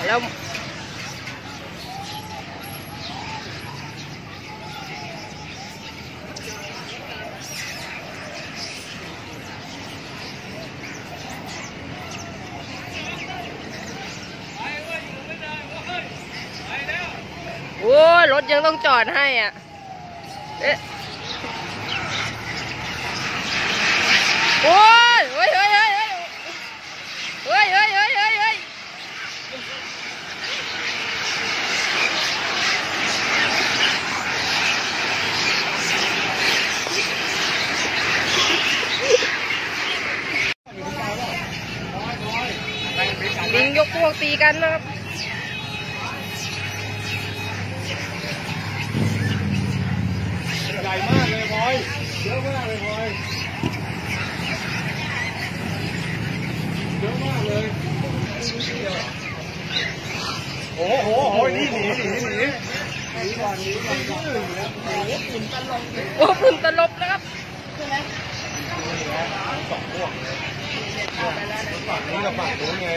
แล้วโอ้ยรถยังต้องจอดให้อ่ะเอ๊ะโอ้ยเฮ้ยเฮ้ยเฮ้ยเฮ้ยเฮ้ยเฮ้ยเฮ้ยเฮ้ยลิงยกพวกตีกันนะครับใหญ่มากเลยบอยเยอะมากเลยบอยเยอะมากเลยโอ้โหนี่หนีก่อนโอ้ฝุ่นตลบนะครับสองพวกฝั่งนี้กับฝั่งนู้นไง